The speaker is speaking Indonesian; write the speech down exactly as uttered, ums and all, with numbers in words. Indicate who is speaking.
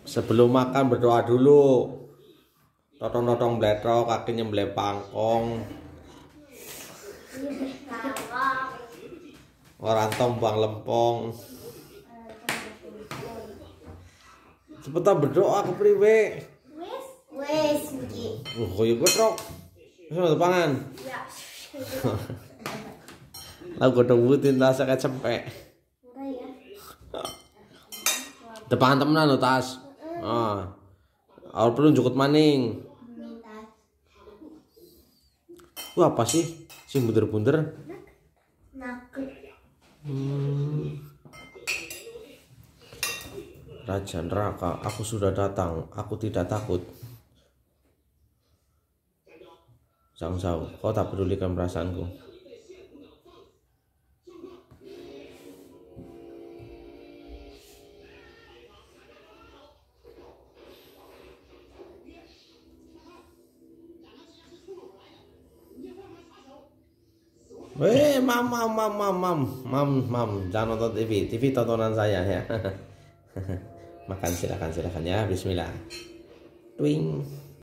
Speaker 1: Sebelum makan berdoa dulu. Totong-totong bletok, kaki nyembelih pangkong. Orang tombang lempong. Cepetan berdoa ke priwe.
Speaker 2: Wes, wes iki.
Speaker 1: Uh, koyo ketrok. Wis mau pangan.
Speaker 2: Ya.
Speaker 1: Lah godhong butin tas kayak cempek.
Speaker 2: Ora ya.
Speaker 1: Depan temenan lo tas. Ah. Awal perlu jukut maning. Wah, apa sih? Si bunder-bunder.
Speaker 2: Nakut.
Speaker 1: Hmm. Raja neraka, aku sudah datang. Aku tidak takut. Sang Zhao, kau tak pedulikan perasaanku. Weh, mam, mam, mam, mam, mam, mam, mam, jangan nonton T V, T V tontonan saya ya. Makan silakan silakan ya, Bismillah. Twing.